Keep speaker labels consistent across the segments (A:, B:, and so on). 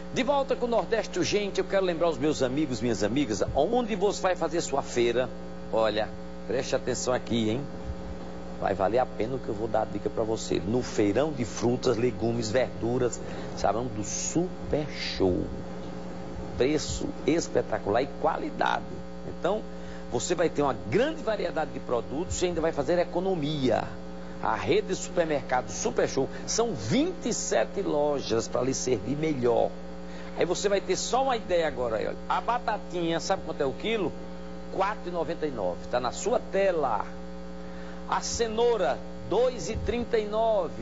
A: De volta com o Nordeste Urgente, eu quero lembrar os meus amigos, minhas amigas, onde você vai fazer sua feira. Olha, preste atenção aqui, hein? Vai valer a pena o que eu vou dar a dica para você. No feirão de frutas, legumes, verduras, salão do Super Show. Preço espetacular e qualidade. Então, você vai ter uma grande variedade de produtos e ainda vai fazer economia. A rede de supermercados Super Show são 27 lojas para lhe servir melhor. Aí você vai ter só uma ideia agora. Olha. A batatinha, sabe quanto é o quilo? R$ 4,99. Está na sua tela. A cenoura, R$ 2,39.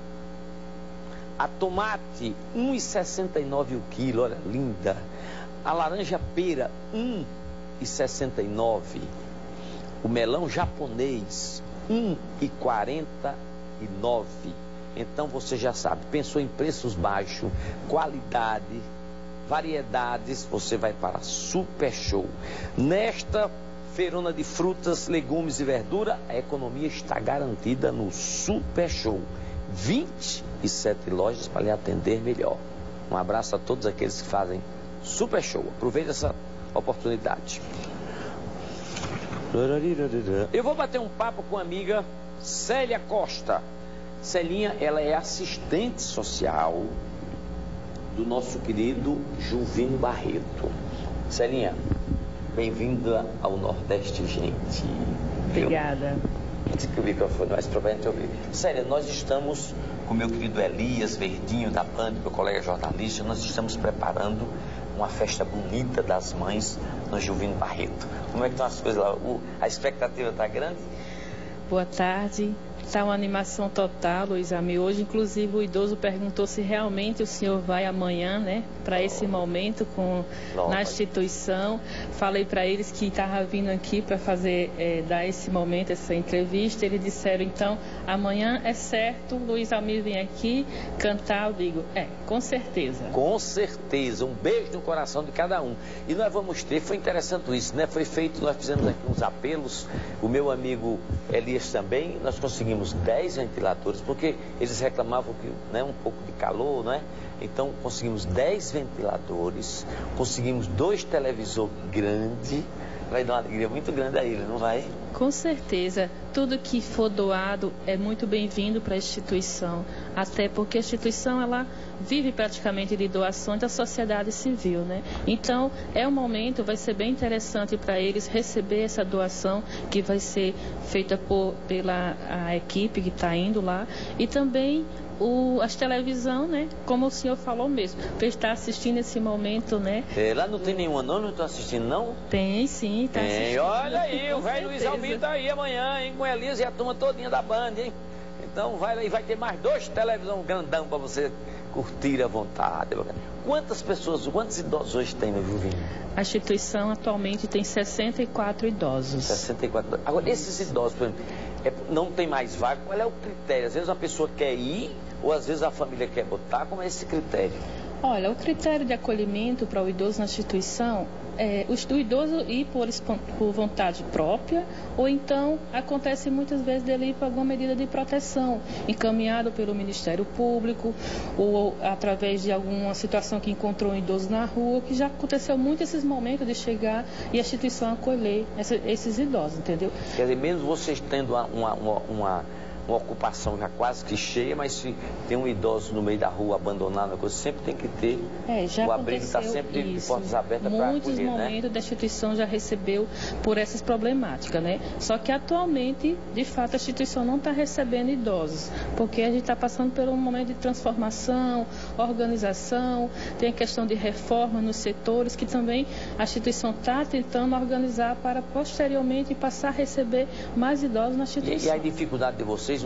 A: A tomate, R$ 1,69 o quilo. Olha, linda. A laranja pera, R$ 1,69. O melão japonês, R$ 1,49. Então você já sabe, pensou em preços baixos, qualidade, variedades, você vai para Super Show. Nesta feirona de frutas, legumes e verdura, a economia está garantida no Super Show. 27 lojas para lhe atender melhor. Um abraço a todos aqueles que fazem Super Show. Aproveite essa oportunidade. Eu vou bater um papo com a amiga Célia Costa. Celinha, ela é assistente social do nosso querido Juvino Barreto. Celinha, bem-vinda ao Nordeste, gente.
B: Obrigada.
A: Diz que o microfone mais para gente ouvir. Célia, nós estamos com o meu querido Elias Verdinho da Band, meu colega jornalista, nós estamos preparando uma festa bonita das mães no Juvino Barreto. Como é que estão as coisas lá? A expectativa está grande?
B: Boa tarde. Está uma animação total, Luiz Ami. Hoje, inclusive, o idoso perguntou se realmente o senhor vai amanhã, né, para esse momento na instituição. Falei para eles que estava vindo aqui para dar esse momento, essa entrevista. Eles disseram, então, amanhã é certo, Luiz Ami vem aqui cantar. Eu digo, com certeza.
A: Com certeza. Um beijo no coração de cada um. E nós vamos ter, foi interessante isso, né? Foi feito, nós fizemos aqui uns apelos, o meu amigo Elias também, nós conseguimos 10 ventiladores, porque eles reclamavam que, né, um pouco de calor, não é? Então conseguimos 10 ventiladores, conseguimos 2 televisores grandes, vai dar uma alegria muito grande a ele, não vai?
B: Com certeza, tudo que for doado é muito bem-vindo para a instituição, até porque a instituição ela vive praticamente de doações da sociedade civil, né? Então, um momento, vai ser bem interessante para eles receber essa doação que vai ser feita pela a equipe que está indo lá e também as televisão, né? Como o senhor falou mesmo, para estar assistindo esse momento, né?
A: Lá não tem nenhuma não estou assistindo não?
B: Tem sim, está assistindo.
A: Olha aí, o velho Luiz Almir está aí amanhã, hein? Com a Elisa e a turma todinha da Band, hein? Então vai lá e vai ter mais 2 televisão grandão para você curtir à vontade. Quantos idosos hoje tem no Juvino?
B: A instituição atualmente tem 64 idosos.
A: 64 idosos. Agora, esses idosos, por exemplo, não tem mais vaga, qual é o critério? Às vezes a pessoa quer ir, ou às vezes a família quer botar, como é esse critério?
B: Olha, o critério de acolhimento para o idoso na instituição é o idoso ir por vontade própria, ou então acontece muitas vezes dele ir para alguma medida de proteção, encaminhado pelo Ministério Público, ou através de alguma situação que encontrou um idoso na rua, que já aconteceu muito esses momentos de chegar e a instituição acolher esses idosos, entendeu?
A: Quer dizer, mesmo vocês tendo uma ocupação já quase que cheia, mas se tem um idoso no meio da rua abandonado, sempre tem que ter, o abrigo está sempre de portas abertas para acolher,
B: muitos momentos da instituição já recebeu por essas problemáticas, né? Só que atualmente, de fato, a instituição não está recebendo idosos, porque a gente está passando por um momento de transformação, organização, tem a questão de reforma nos setores, que também a instituição está tentando organizar para posteriormente passar a receber mais idosos na instituição.
A: E a dificuldade de vocês,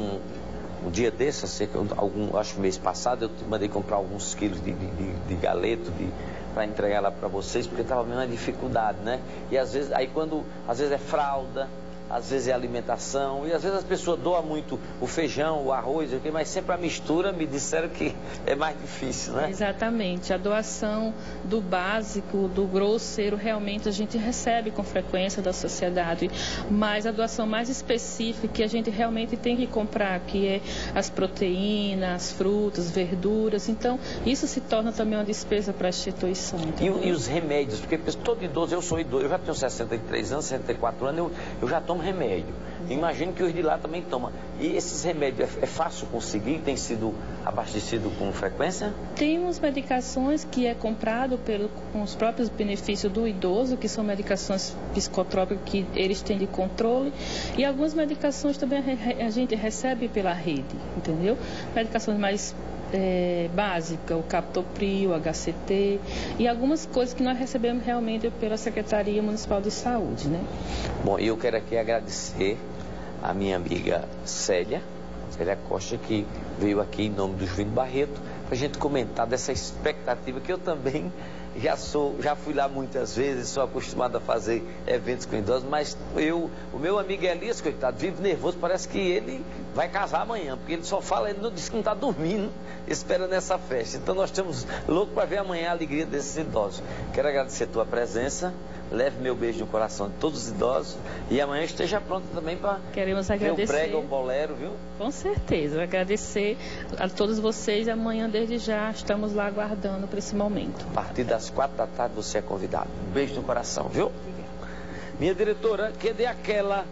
A: um dia desse, acho que mês passado, eu mandei comprar alguns quilos de galeto para entregar lá para vocês, porque estava vendo uma dificuldade, né? E às vezes é fralda, às vezes é alimentação, e às vezes as pessoas doam muito o feijão, o arroz, mas sempre a mistura me disseram que é mais difícil, né?
B: Exatamente. A doação do básico, do grosseiro, realmente a gente recebe com frequência da sociedade, mas a doação mais específica que a gente realmente tem que comprar, que é as proteínas, frutas, verduras, então isso se torna também uma despesa para a instituição.
A: E os remédios, porque todo idoso, eu sou idoso, eu já tenho 63 anos, 64 anos, eu já tomo remédio. Imagino que os de lá também tomam. E esses remédios é fácil conseguir? Tem sido abastecido com frequência?
B: Tem umas medicações que é comprado com os próprios benefícios do idoso, que são medicações psicotrópicas que eles têm de controle. E algumas medicações também a gente recebe pela rede, entendeu? Medicações mais básica, o Captopril, o HCT e algumas coisas que nós recebemos realmente pela Secretaria Municipal de Saúde, né?
A: Bom, eu quero aqui agradecer a minha amiga Célia Costa, que veio aqui em nome do Juvino Barreto, para a gente comentar dessa expectativa que eu também já fui lá muitas vezes, sou acostumado a fazer eventos com idosos, mas o meu amigo Elias, coitado, vive nervoso, parece que ele vai casar amanhã, porque ele só fala, ele não diz que não está dormindo, esperando essa festa. Então nós estamos loucos para ver amanhã a alegria desses idosos. Quero agradecer a tua presença, leve meu beijo no coração de todos os idosos e amanhã esteja pronto também para ver o prego, o bolero, viu?
B: Com certeza, agradecer a todos vocês. Amanhã, desde já, estamos lá aguardando para esse momento.
A: A partir das 4 da tarde você é convidado. Um beijo no coração, viu? Minha diretora, cadê aquela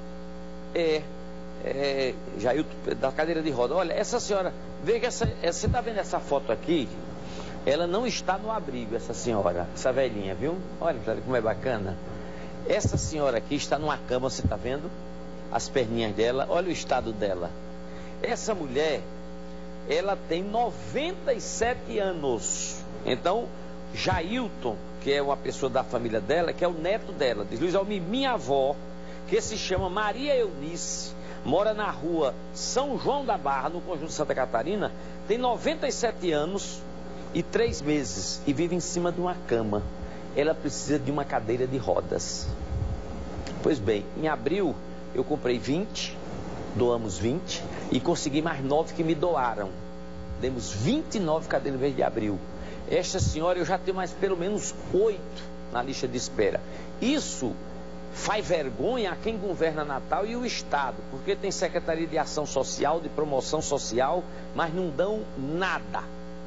A: Jailton, da cadeira de roda? Olha, essa senhora, veja, você está vendo essa foto aqui? Ela não está no abrigo, essa senhora, essa velhinha, viu? Olha como é bacana. Essa senhora aqui está numa cama, você está vendo? As perninhas dela, olha o estado dela. Essa mulher, ela tem 97 anos. Então, Jailton, que é uma pessoa da família dela, que é o neto dela, diz Luiz Almir, minha avó, que se chama Maria Eunice, mora na rua São João da Barra, no Conjunto Santa Catarina, tem 97 anos e 3 meses e vive em cima de uma cama. Ela precisa de uma cadeira de rodas. Pois bem, em abril eu comprei 20, doamos 20 e consegui mais 9 que me doaram. Demos 29 cadeiras no mês de abril. Esta senhora eu já tenho mais pelo menos 8 na lista de espera. Isso faz vergonha a quem governa Natal e o Estado, porque tem Secretaria de Ação Social, de Promoção Social, mas não dão nada.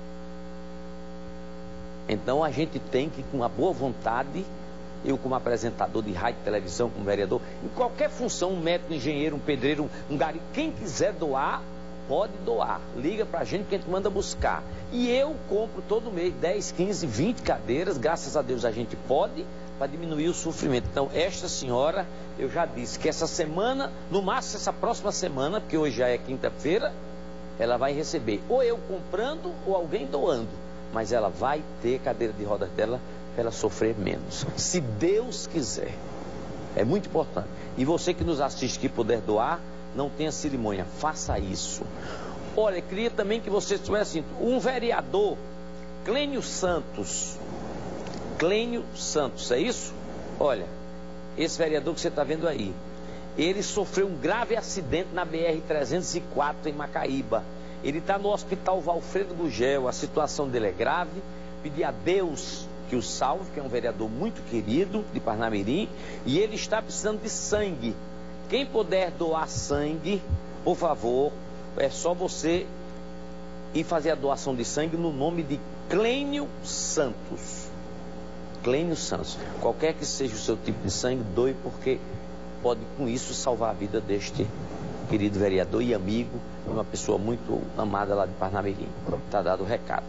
A: Então a gente tem que, com uma boa vontade, eu como apresentador de rádio e televisão, como vereador, em qualquer função, um médico, um engenheiro, um pedreiro, um gari, quem quiser doar, pode doar. Liga pra gente que a gente manda buscar. E eu compro todo mês 10, 15, 20 cadeiras, graças a Deus a gente pode, para diminuir o sofrimento. Então esta senhora, eu já disse que essa semana, no máximo essa próxima semana, porque hoje já é quinta-feira, ela vai receber ou eu comprando ou alguém doando. Mas ela vai ter cadeira de rodas dela para ela sofrer menos. Se Deus quiser. É muito importante. E você que nos assiste que puder doar, não tenha cerimônia, faça isso. Olha, queria também que vocês tivessem um vereador, Clênio Santos. Clênio Santos, é isso? Olha, esse vereador que você está vendo aí, ele sofreu um grave acidente na BR-304 em Macaíba. Ele está no hospital Valfredo Gugel, a situação dele é grave. Pedi a Deus que o salve, que é um vereador muito querido de Parnamirim, e ele está precisando de sangue. Quem puder doar sangue, por favor, é só você ir fazer a doação de sangue no nome de Clênio Santos. Clênio Santos. Qualquer que seja o seu tipo de sangue, doe, porque pode com isso salvar a vida deste querido vereador e amigo, uma pessoa muito amada lá de Parnamirim. Está dado o recado.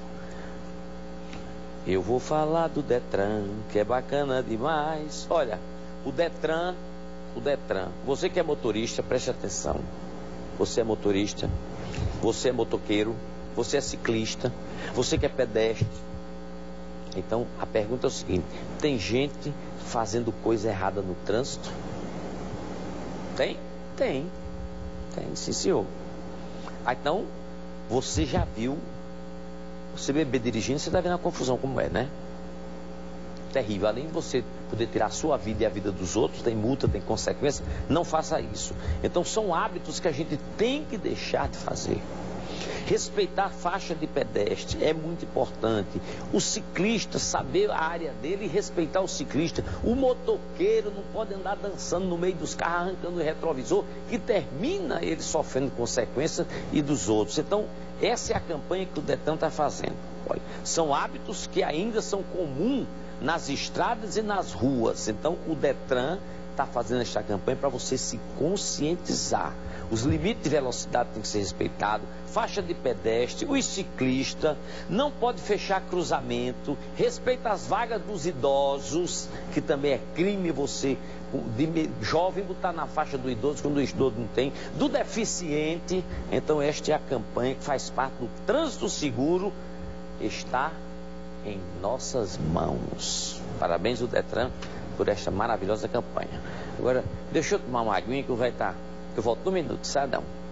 A: Eu vou falar do Detran, que é bacana demais. Olha, o Detran, você que é motorista, preste atenção. Você é motorista, você é motoqueiro, você é ciclista, você que é pedestre. Então, a pergunta é o seguinte: tem gente fazendo coisa errada no trânsito? Tem? Tem, sim senhor. Então, você já viu, você beber dirigindo, você está vendo a confusão como é, né? terrível. Além de você poder tirar a sua vida e a vida dos outros, tem multa, tem consequência, não faça isso. Então são hábitos que a gente tem que deixar de fazer. Respeitar a faixa de pedestre é muito importante. O ciclista, saber a área dele e respeitar o ciclista. O motoqueiro não pode andar dançando no meio dos carros, arrancando o retrovisor, que termina ele sofrendo consequências e dos outros. Então, essa é a campanha que o Detran está fazendo. Olha, são hábitos que ainda são comuns nas estradas e nas ruas. Então, o Detran está fazendo esta campanha para você se conscientizar. Os limites de velocidade têm que ser respeitados, faixa de pedestre, os ciclistas, não pode fechar cruzamento, respeita as vagas dos idosos, que também é crime você, de jovem, botar na faixa do idoso quando o idoso não tem, do deficiente. Então esta é a campanha que faz parte do trânsito seguro, está em nossas mãos. Parabéns ao Detran por esta maravilhosa campanha. Agora, deixa eu tomar uma aguinha que vai estar. Eu volto no minuto, Sadão.